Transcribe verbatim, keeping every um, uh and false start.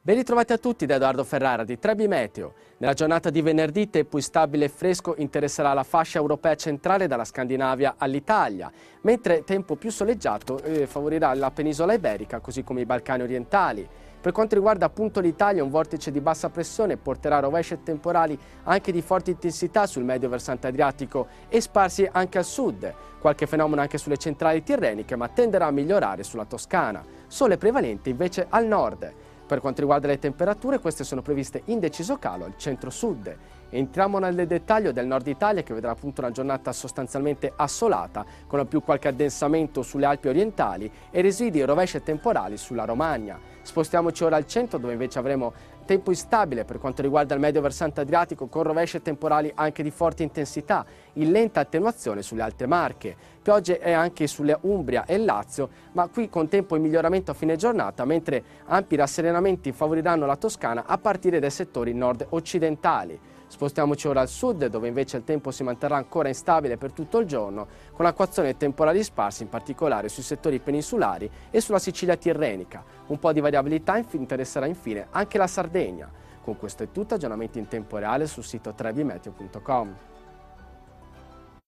Ben ritrovati a tutti da Edoardo Ferrara di tre B Meteo. Nella giornata di venerdì tempo instabile e fresco interesserà la fascia europea centrale dalla Scandinavia all'Italia, mentre tempo più soleggiato eh, favorirà la penisola iberica così come i Balcani orientali. Per quanto riguarda appunto l'Italia, un vortice di bassa pressione porterà rovesci e temporali anche di forte intensità sul medio versante adriatico e sparsi anche al sud. Qualche fenomeno anche sulle centrali tirreniche, ma tenderà a migliorare sulla Toscana. Sole prevalente invece al nord. Per quanto riguarda le temperature, queste sono previste in deciso calo al centro-sud. Entriamo nel dettaglio del nord Italia, che vedrà appunto una giornata sostanzialmente assolata, con più qualche addensamento sulle Alpi orientali e residui rovesci e temporali sulla Romagna. Spostiamoci ora al centro, dove invece avremo tempo instabile per quanto riguarda il medio versante adriatico, con rovesci e temporali anche di forte intensità, in lenta attenuazione sulle Alte Marche. Piogge è anche sulle Umbria e Lazio, ma qui con tempo in miglioramento a fine giornata, mentre ampi rasserenamenti favoriranno la Toscana a partire dai settori nord-occidentali. Spostiamoci ora al sud, dove invece il tempo si manterrà ancora instabile per tutto il giorno, con acquazzoni e temporali sparsi, in particolare sui settori peninsulari e sulla Sicilia tirrenica. Un po' di variabilità interesserà infine anche la Sardegna. Con questo è tutto, aggiornamenti in tempo reale sul sito tre b meteo punto com.